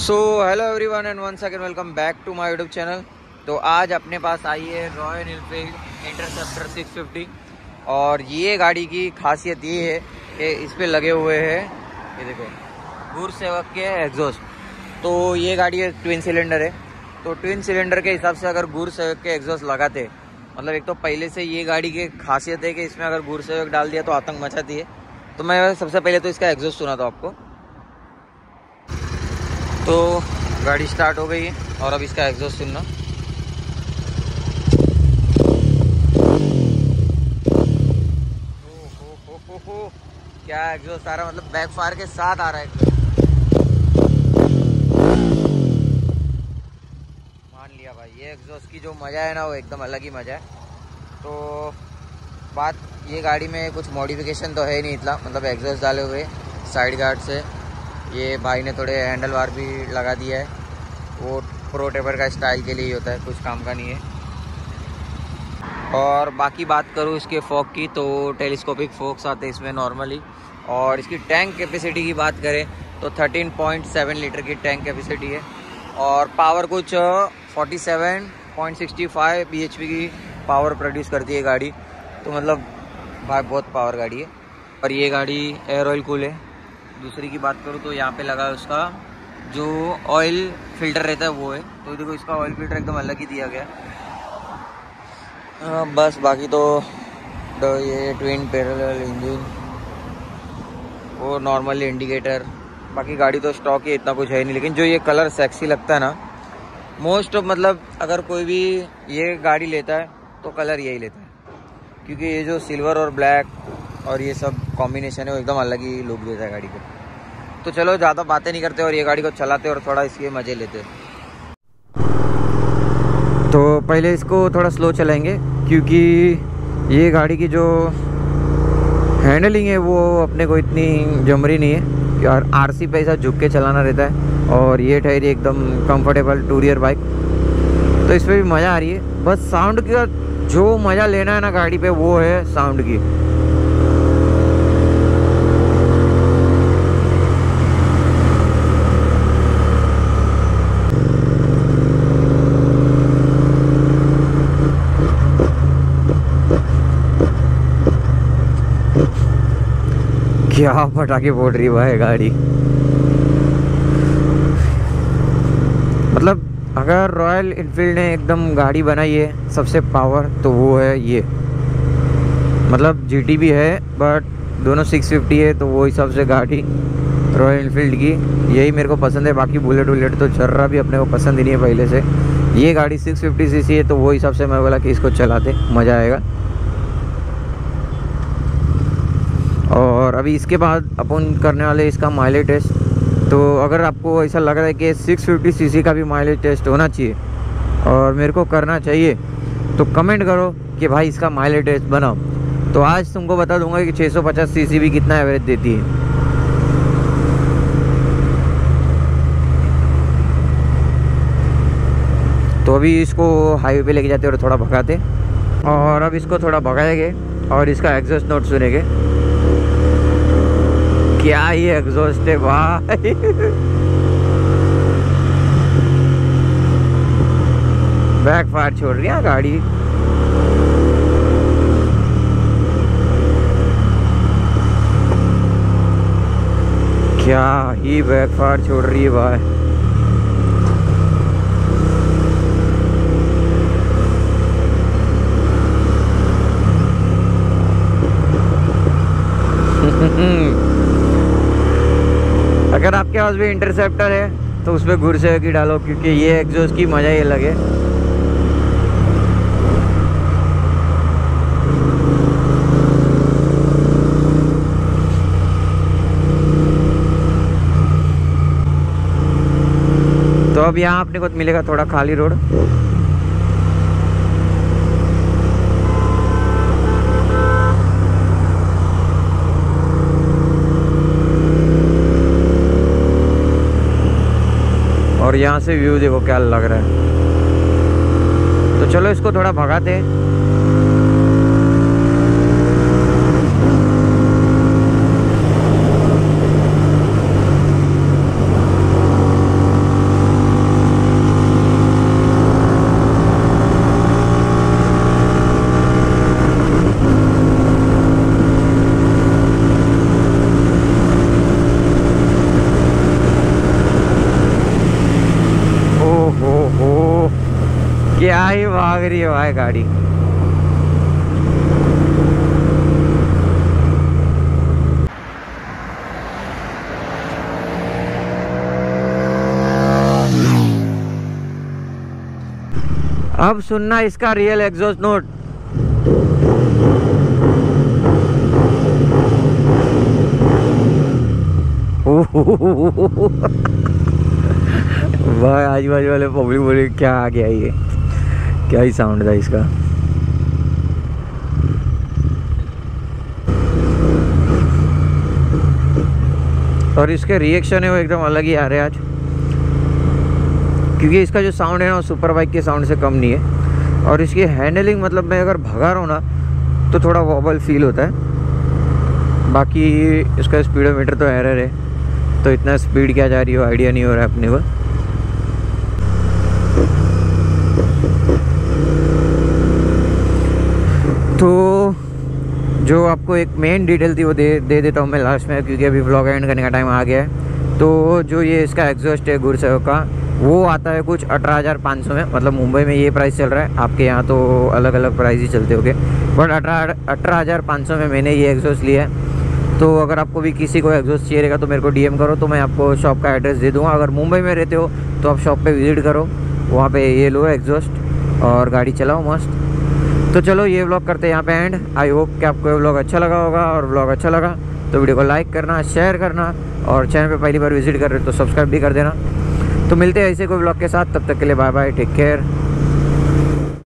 So hello everyone and once again welcome back to my YouTube channel. तो आज अपने पास आई है रॉयल एनफील्ड इंटरसेप्टर 650 और ये गाड़ी की खासियत ये है कि इस पे लगे हुए हैं, ये देखो, गुरसेवक के एग्जॉस्ट। तो ये गाड़ी एक ट्विन सिलेंडर है, तो ट्विन सिलेंडर के हिसाब से अगर गुरसेवक के एग्जॉस्ट लगाते, मतलब एक तो पहले से ये गाड़ी की खासियत है कि इसमें अगर गुरसेवक डाल दिया तो आतंक मचाती है। तो मैं सबसे पहले तो इसका एग्जॉस्ट सुनाता हूँ आपको। तो गाड़ी स्टार्ट हो गई है और अब इसका एग्जॉस्ट सुनना। हो, क्या एग्जॉस्ट आ रहा है, मतलब बैकफायर के साथ आ रहा है एकदम। मान लिया भाई, ये एग्जॉस्ट की जो मज़ा है ना वो एकदम अलग ही मज़ा है। तो बात, ये गाड़ी में कुछ मॉडिफिकेशन तो है नहीं इतना, मतलब एग्जॉस्ट डाले हुए साइड गार्ड से। ये भाई ने थोड़े हैंडल बार भी लगा दिया है, वो प्रो टेपर का स्टाइल के लिए ही होता है, कुछ काम का नहीं है। और बाकी बात करूँ इसके फोक की, तो टेलीस्कोपिक फोक्स आते हैं इसमें नॉर्मली। और इसकी टैंक कैपेसिटी की बात करें तो 13.7 लीटर की टैंक कैपेसिटी है और पावर कुछ 47.65 bhp की पावर प्रोड्यूस करती है गाड़ी। तो मतलब भाई बहुत पावर गाड़ी है। और ये गाड़ी एयर ऑयल कूल है। दूसरी की बात करूँ तो यहाँ पे लगा है उसका जो ऑयल फिल्टर रहता है वो है, तो देखो इसका ऑयल फिल्टर एकदम अलग ही दिया गया। बस बाकी तो ये ट्विन पैरेलल इंजन, वो नॉर्मल इंडिकेटर, बाकी गाड़ी तो स्टॉक है, इतना कुछ है नहीं। लेकिन जो ये कलर सेक्सी लगता है ना, मोस्ट ऑफ, मतलब अगर कोई भी ये गाड़ी लेता है तो कलर यही लेता है, क्योंकि ये जो सिल्वर और ब्लैक और ये सब कॉम्बिनेशन है वो एकदम अलग ही लुक देता है गाड़ी को। तो चलो ज़्यादा बातें नहीं करते और ये गाड़ी को चलाते और थोड़ा इसके मज़े लेते। तो पहले इसको थोड़ा स्लो चलाएंगे, क्योंकि ये गाड़ी की जो हैंडलिंग है वो अपने को इतनी जमरी नहीं है यार। आरसी पे ऐसा झुक के चलाना रहता है और ये ठहरी एकदम कंफर्टेबल टूरियर बाइक, तो इस पर भी मज़ा आ रही है। बस साउंड का जो मज़ा लेना है ना गाड़ी पे, वो है साउंड की। क्या पटाखे फोड़ रही है गाड़ी। मतलब अगर रॉयल एनफील्ड ने एकदम गाड़ी बनाई है सबसे पावर, तो वो है ये। मतलब जीटी भी है बट दोनों 650 है, तो वो हिसाब से गाड़ी रॉयल एनफील्ड की यही मेरे को पसंद है। बाकी बुलेट तो जर्रा भी अपने को पसंद ही नहीं है पहले से। ये गाड़ी 650 सीसी है, तो वो हिसाब से मैं बोला कि इसको चलाते मज़ा आएगा। और अभी इसके बाद अपन करने वाले इसका माइलेज टेस्ट। तो अगर आपको ऐसा लग रहा है कि 650 सीसी का भी माइलेज टेस्ट होना चाहिए और मेरे को करना चाहिए, तो कमेंट करो कि भाई इसका माइलेज टेस्ट बनाओ। तो आज तुमको बता दूंगा कि 650 सीसी भी कितना एवरेज देती है। तो अभी इसको हाईवे पे लेके जाते और थोड़ा भगाते, और अब इसको थोड़ा भगाएंगे और इसका एग्जॉस्ट नोट सुनेंगे। क्या ये एग्जॉस्ट है भाई। बैकफायर छोड़ रही है गाड़ी। क्या ही बैकफायर छोड़ रही है भाई। अगर आपके पास भी इंटरसेप्टर है तो उसमें गुरसेवक की डालो, क्योंकि ये एग्जॉस्ट की मज़ा ही अलग है। तो अब यहाँ अपने को मिलेगा थोड़ा खाली रोड। और यहाँ से व्यू देखो क्या लग रहा है। तो चलो इसको थोड़ा भगाते हैं। भाग रही है भाई गाड़ी। अब सुनना इसका रियल एग्जॉस्ट नोट। भाई आजू बाजू वाले पब्लिक बोले क्या आ गया ये, क्या ही साउंड था इसका। और इसके रिएक्शन है वो एकदम अलग ही आ रहे हैं आज, क्योंकि इसका जो साउंड है ना सुपर बाइक के साउंड से कम नहीं है। और इसकी हैंडलिंग मतलब मैं अगर भगा रहा हूँ ना तो थोड़ा वॉबल फील होता है। बाकी इसका स्पीडोमीटर तो एरर है, तो इतना स्पीड क्या जा रही हो आइडिया नहीं हो रहा है अपने को। तो जो आपको एक मेन डिटेल थी वो दे देता हूँ मैं लास्ट में, क्योंकि अभी व्लॉग एंड करने का टाइम आ गया है। तो जो ये इसका एग्जॉस्ट है गुरसेव का, वो आता है कुछ 18,500 में। मतलब मुंबई में ये प्राइस चल रहा है, आपके यहाँ तो अलग अलग प्राइस ही चलते होंगे, बट 18,500 में मैंने ये एग्जॉस्ट लिया है। तो अगर आपको भी किसी को एग्जॉस्ट चाहिए रहेगा तो मेरे को डीएम करो, तो मैं आपको शॉप का एड्रेस दे दूँगा। अगर मुंबई में रहते हो तो आप शॉप पे विज़िट करो, वहाँ पे ये लो एग्जॉस्ट और गाड़ी चलाओ मस्त। तो चलो ये व्लॉग करते हैं यहाँ पे एंड। आई होप कि आपको ये व्लॉग अच्छा लगा होगा, और व्लॉग अच्छा लगा तो वीडियो को लाइक करना, शेयर करना, और चैनल पे पहली बार विजिट कर रहे हो तो सब्सक्राइब भी कर देना। तो मिलते हैं ऐसे कोई व्लॉग के साथ, तब तक के लिए बाय बाय, टेक केयर।